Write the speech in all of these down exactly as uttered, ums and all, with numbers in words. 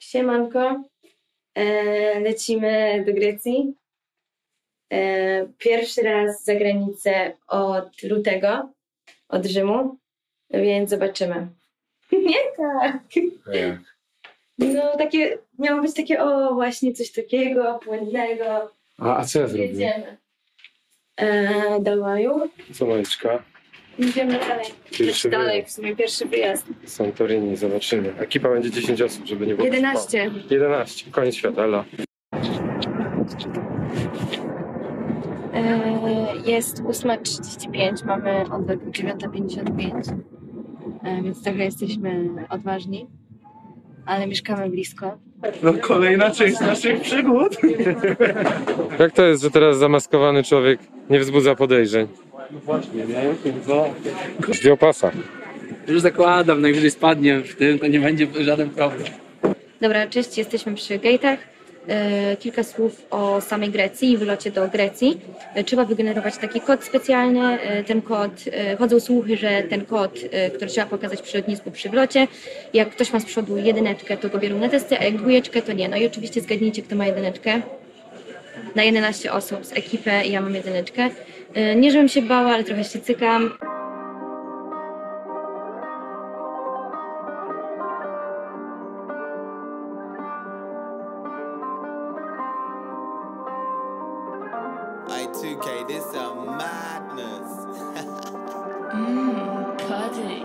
Siemanko, e, lecimy do Grecji. E, pierwszy raz za granicę od lutego, od Rzymu, więc zobaczymy. Nie tak. Nie. No takie, miało być takie, o właśnie coś takiego, płynnego. A, a co ja zrobię? Jedziemy e, do maju. Co Majeczka? Idziemy dalej. Pierwszy dalej, wyjazd. w sumie pierwszy wyjazd. Santorini, zobaczymy. Ekipa będzie dziesięć osób, żeby nie było... jedenaście. O, jedenaście, koniec świata, ela. E, jest ósma trzydzieści pięć, mamy odlot dziewiąta pięćdziesiąt pięć, e, więc trochę jesteśmy odważni, ale mieszkamy blisko. No kolejna część naszych przygód. Jak to jest, że teraz zamaskowany człowiek nie wzbudza podejrzeń? No właśnie, nie? Co? Zdjął pasa. Już zakładam, najwyżej spadnie w tym, to nie będzie żaden problem. Dobra, cześć, jesteśmy przy gate'ach. E, kilka słów o samej Grecji i wylocie do Grecji. E, trzeba wygenerować taki kod specjalny. E, ten kod, e, chodzą słuchy, że ten kod, e, który trzeba pokazać przy lotnisku przy wlocie, jak ktoś ma z przodu jedyneczkę, to go biorą na testy, a jak dwójeczkę, to nie. No i oczywiście zgadnijcie, kto ma jedyneczkę. Na jedenaście osób z ekipy ja mam jedyneczkę. E, nie, żebym się bała, ale trochę się cykam. I two K, this a madness. Mmm, Cuddy.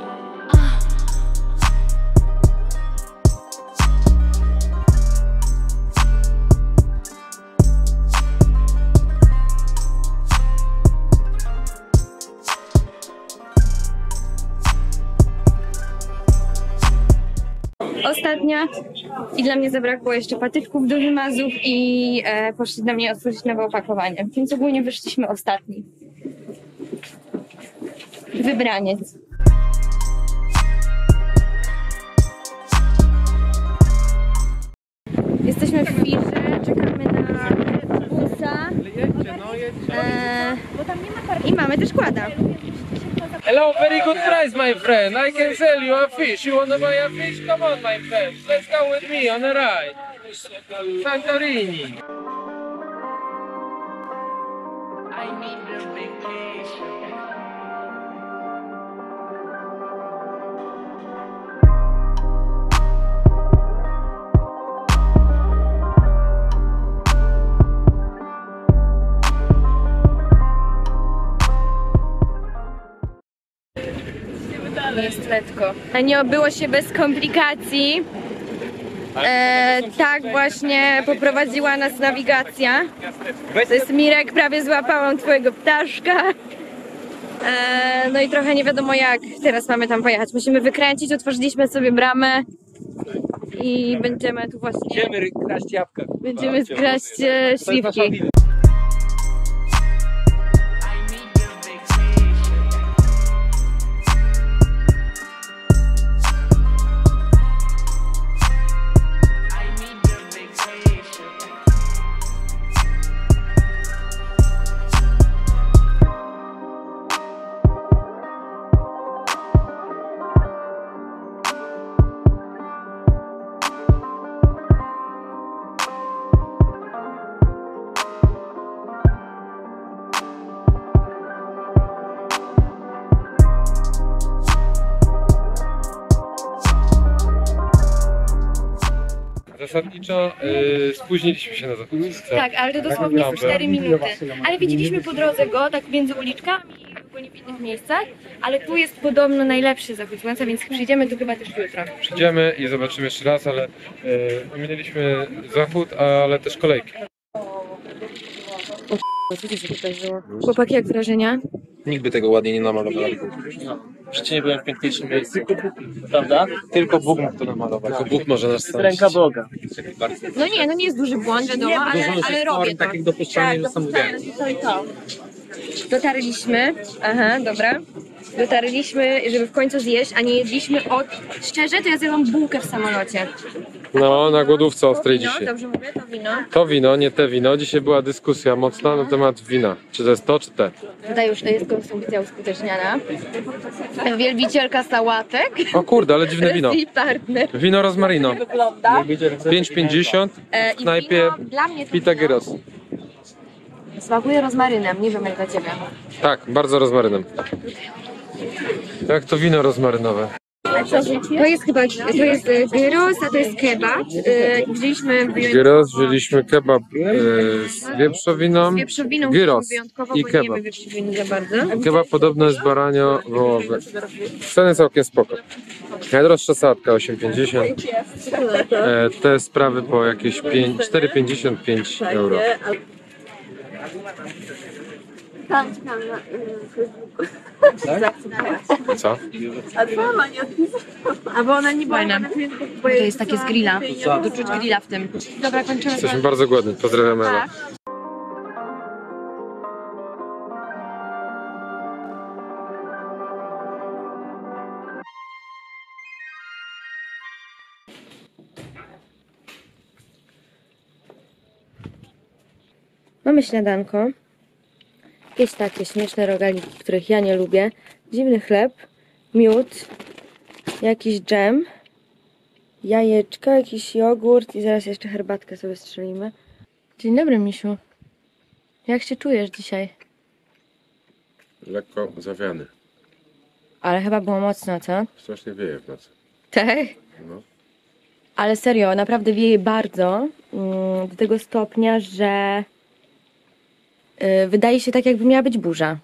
Ostatnia i dla mnie zabrakło jeszcze patyczków do wymazów i e, poszli na mnie otworzyć nowe opakowanie, więc ogólnie wyszliśmy ostatni. Wybraniec. Jesteśmy w firze, czekamy na busa e, i mamy też kłada. Hello, very good price, my friend. I can sell you a fish. You wanna buy a fish? Come on, my friend. Let's go with me on a ride. Santorini. I need a vacation. Jest letko. Nie obyło się bez komplikacji. E, tak właśnie poprowadziła nas nawigacja. To jest Mirek, prawie złapałam twojego ptaszka. E, no i trochę nie wiadomo jak teraz mamy tam pojechać. Musimy wykręcić, otworzyliśmy sobie bramę i będziemy tu właśnie... Będziemy kraść jabłka. Będziemy kraść e, śliwki. Zasadniczo yy, spóźniliśmy się na zachód. Tak, ale to dosłownie Tak, cztery minuty. Ale widzieliśmy po drodze go, tak między uliczkami i ogólnie w innych miejscach, ale tu jest podobno najlepszy zachód słońca, więc przyjdziemy tu chyba też jutro. Przyjdziemy i zobaczymy jeszcze raz, ale yy, ominęliśmy zachód, ale też kolejki. Co ci się wydarzyło? Chłopaki, jak wrażenia? Nikt by tego ładnie nie namalował. Przecież nie byłem w piękniejszym miejscu, prawda? Tylko Bóg mógł to namalować. Tylko Bóg może nas stąd. Ręka Boga. No nie, no nie jest duży błąd, wiadomo, ale, ale robię to. takich dopuszczalnych, że sam mówiłem. To i to. Dotarliśmy, aha, dobra. Dotarliśmy, żeby w końcu zjeść, a nie jedliśmy od... Szczerze, to ja zjadłam bułkę w samolocie. No, na głodówce ostrej Wino, dzisiaj. dobrze mówię, to wino. To wino, nie te wino. Dzisiaj była dyskusja mocna na temat wina. Czy to jest to, czy te. Tutaj już to jest konsumpcja uskuteczniana. Wielbicielka sałatek. O kurde, ale dziwne wino. I partner. Wino rozmarino. Wygląda. pięć pięćdziesiąt E, w i knajpie wino dla mnie to Pita wino Gyros. smakuje rozmarynem, nie wiem jak dla ciebie. Tak, bardzo rozmarynem. Jak to wino rozmarynowe. To jest chyba, to jest e, gyros, a to jest kebab. E, Wzięliśmy Gyros, wzięliśmy kebab e, z wieprzowiną. wieprzowiną Gyros wyjątkowo, i bo nie kebab. jemy wieprzowiny za bardzo. Kebab podobno jest baranio-wołowy. Ceny całkiem spoko. Najdroższa sałatka osiem pięćdziesiąt. E, te sprawy po jakieś cztery pięćdziesiąt pięć euro. Tam czekam na Facebooku. Co? A twoja ma nie odpisała. A bo ona nie była Fajne. na Facebooku, bo To jej jest takie z wysłałam grilla. pieniądze. Doczuć grilla w tym. Dobra, kończymy. Jesteśmy bardzo głodni. Pozdrawiam Ela. Mamy śniadanko. Jakieś takie śmieszne rogaliki, których ja nie lubię. Dziwny chleb, miód, jakiś dżem, jajeczka, jakiś jogurt i zaraz jeszcze herbatkę sobie strzelimy. Dzień dobry, misiu. Jak się czujesz dzisiaj? Lekko zawiany. Ale chyba było mocno, co? Strasznie wieje w nocy. Tak? No. Ale serio, naprawdę wieje bardzo. mm, Do tego stopnia, że y, wydaje się tak, jakby miała być burza.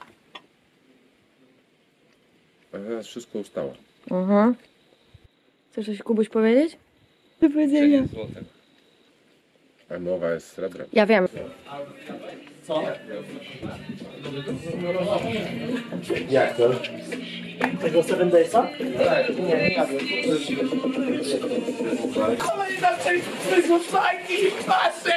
A teraz wszystko ustało. Mhm. Chcesz coś, Kubuś, powiedzieć? Do powiedzenia. A mowa jest srebrem. Ja wiem. Tego Seven Daysa? Kolejna część tego fajki pasy!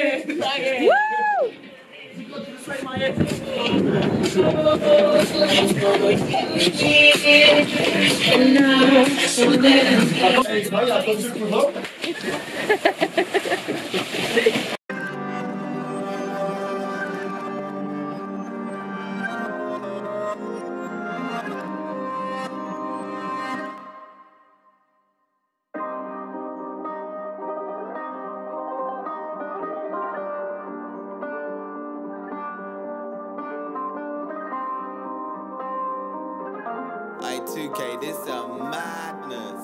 I two K, this a madness.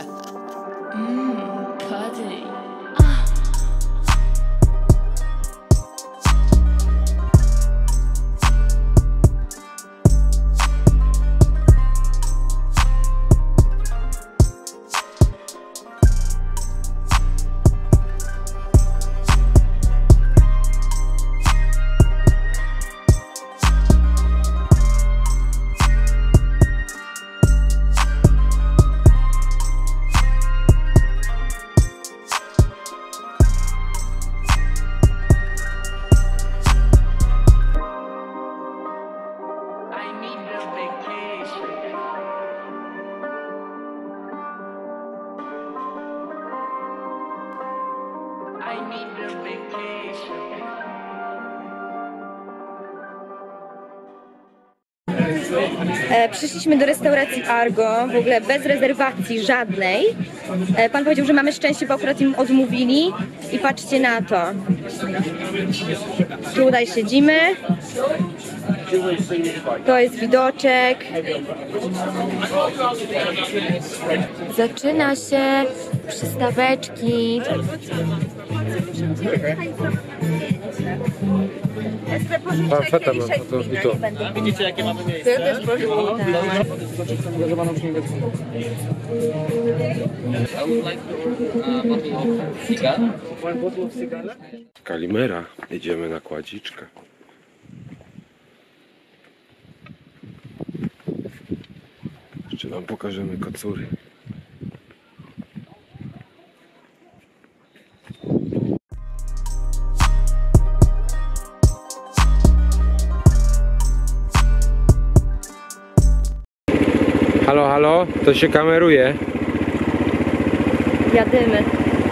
Mmm, Cuddy. I need a vacation. I need a vacation. E, przyszliśmy do restauracji Argo, w ogóle bez rezerwacji żadnej. E, pan powiedział, że mamy szczęście, bo akurat im odmówili. I patrzcie na to. Tutaj siedzimy. To jest widoczek. Zaczyna się przystaweczki. Pamfetę mam, to już mi to. Widzicie jakie mamy miejsce? To też proszę. Kalimera. Idziemy na kładziczkę. Jeszcze wam pokażemy kocury. Halo, halo, to się kameruje. Jadymy.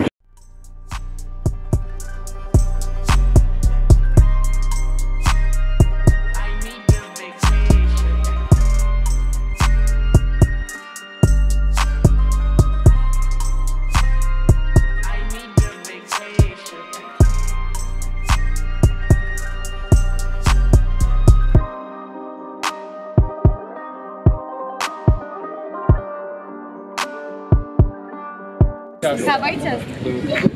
Kawa i ciasto.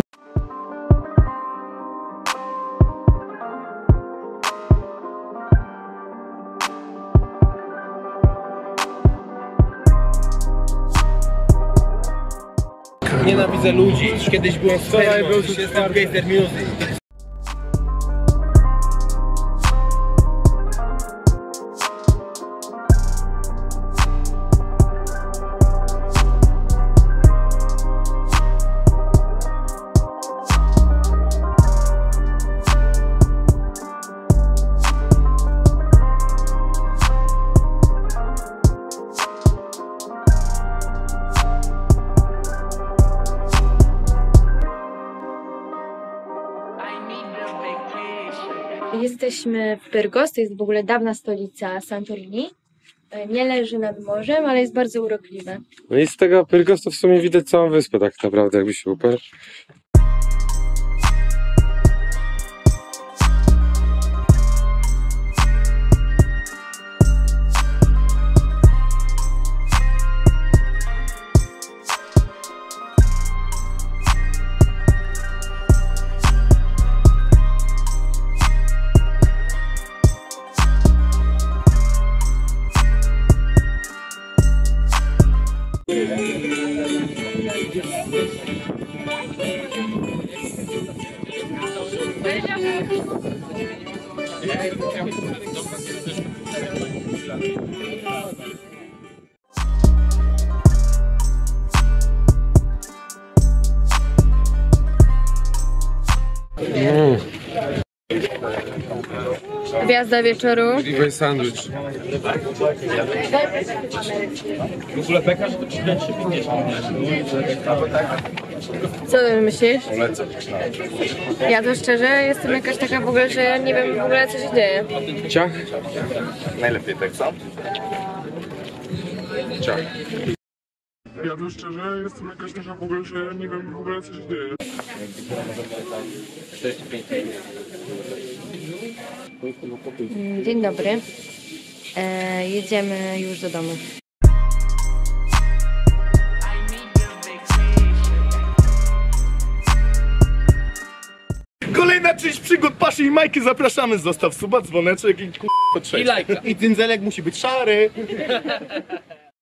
Nienawidzę ludzi. Kiedyś byłem w Wczoraj był tu jestem gejzer music. I need a vacation. Jesteśmy w Pyrgos, to jest w ogóle dawna stolica Santorini. Nie leży nad morzem, ale jest bardzo urokliwe. No i z tego Pyrgos to w sumie widać całą wyspę tak naprawdę, jakby się uparł. Mm. Gwiazda wieczoru. Oliwaj sandwich. W ogóle beka, że to trzydzieści pięćdziesiąt. Co ty myślisz? Polecam. Ja to szczerze jestem jakaś taka w ogóle, że ja nie wiem w ogóle co się dzieje. Ciach? Najlepiej tak samo. Ciach. Ja to szczerze jestem jakaś taka w ogóle, że ja nie wiem w ogóle co się dzieje. Mm, Dzień dobry. E, jedziemy już do domu. I need a vacation. Kolejna część przygód Paszy i Majki, zapraszamy, zostaw suba, dzwoneczek i k***a I lajka. I cyndzelek musi być szary.